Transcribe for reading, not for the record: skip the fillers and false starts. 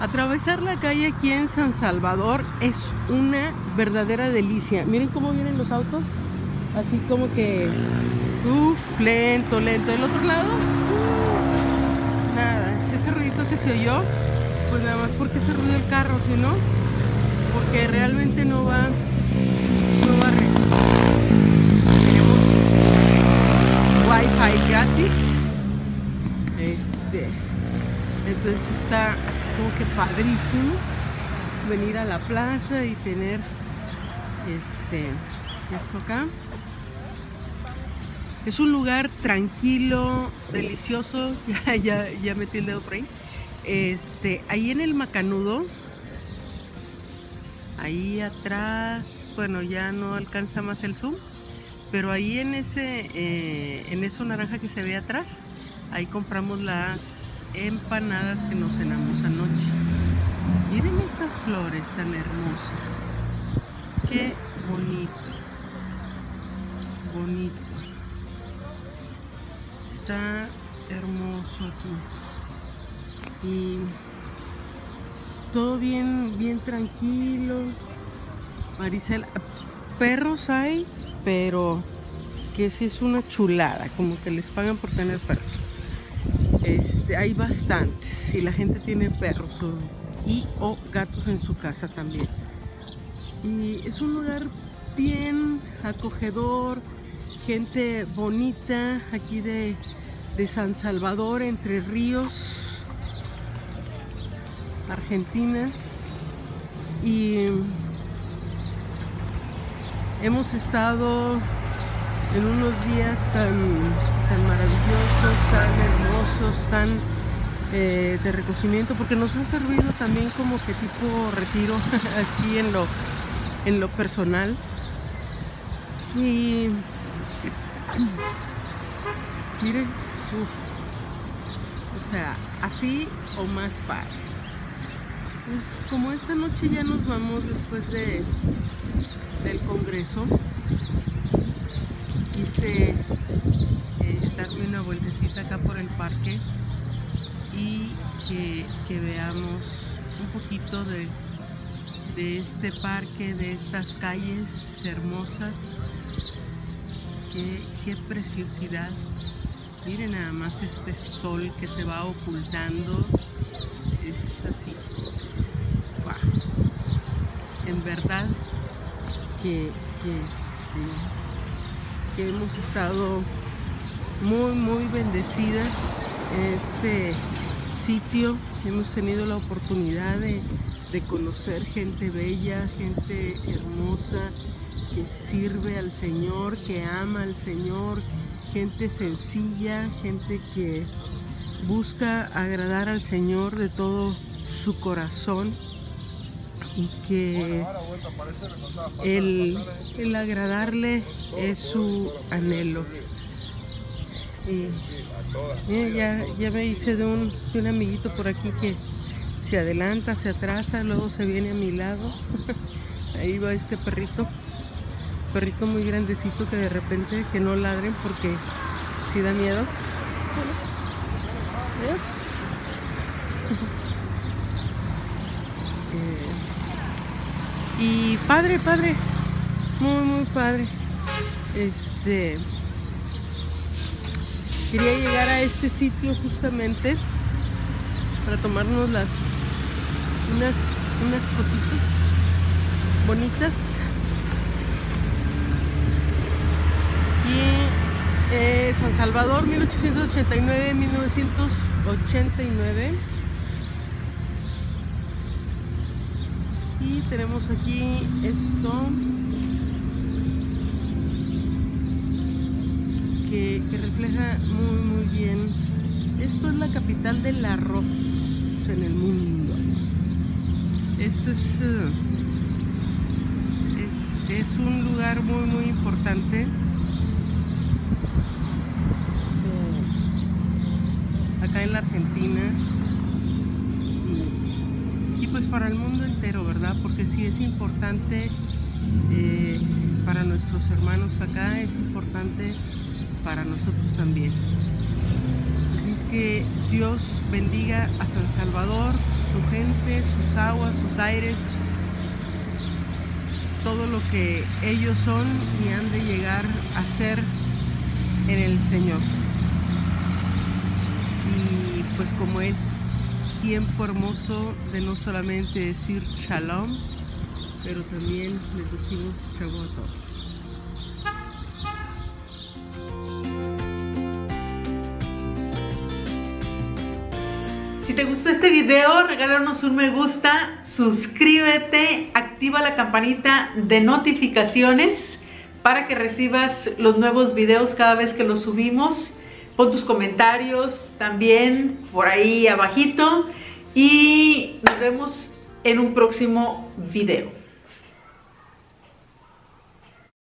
Atravesar la calle aquí en San Salvador es una verdadera delicia. Miren cómo vienen los autos, así como que lento, lento. Del otro lado, nada, ese ruidito que se oyó, pues nada más porque se ruido el carro, si no, porque realmente no va recto. Tenemos wifi gratis, entonces está así como que padrísimo venir a la plaza y tener esto acá. Es un lugar tranquilo, delicioso. Ya metí el dedo por ahí. Ahí en el Macanudo, ahí atrás, bueno, ya no alcanza más el zoom, pero ahí en eso naranja que se ve atrás, ahí compramos las empanadas que nos cenamos anoche. Miren estas flores tan hermosas. Qué bonito. Bonito. Está hermoso aquí. Y todo bien tranquilo. Marisela, perros hay, pero que sí es una chulada, como que les pagan por tener perros. Hay bastantes y la gente tiene perros o gatos en su casa también. Y es un lugar bien acogedor, gente bonita aquí de San Salvador, Entre Ríos, Argentina. Y hemos estado en unos días tan maravillosos, tan hermosos, tan de recogimiento, porque nos han servido también como que tipo retiro aquí en lo personal. Y miren, o sea, así o más padre. Pues como esta noche ya nos vamos después del congreso, quise darme una vueltecita acá por el parque y que veamos un poquito de este parque, de estas calles hermosas. Qué preciosidad. Miren nada más este sol que se va ocultando. Es así. Wow. En verdad que hemos estado muy bendecidas en este sitio. Hemos tenido la oportunidad de conocer gente bella, gente hermosa, que sirve al Señor, que ama al Señor, gente sencilla, gente que busca agradar al Señor de todo su corazón, y que el agradarle es su anhelo. Y ya me hice de un amiguito por aquí que se adelanta, se atrasa, luego se viene a mi lado. Ahí va este perrito muy grandecito, que de repente que no ladren porque sí da miedo. ¿Ves? Y padre, muy padre. Quería llegar a este sitio justamente para tomarnos unas fotitos bonitas. Y San Salvador, 1889-1989. Y tenemos aquí esto que refleja muy bien. Esto es la capital del arroz en el mundo. Esto es un lugar muy importante acá en la Argentina, y pues para el mundo entero, ¿verdad? Porque sí es importante para nuestros hermanos acá, es importante para nosotros también. Así es que Dios bendiga a San Salvador, su gente, sus aguas, sus aires, todo lo que ellos son y han de llegar a ser en el Señor. Y pues como es tiempo hermoso de no solamente decir shalom, pero también les decimos Shabbat. Si te gustó este video, regálanos un me gusta, suscríbete, activa la campanita de notificaciones para que recibas los nuevos videos cada vez que los subimos. Pon tus comentarios también por ahí abajito y nos vemos en un próximo video.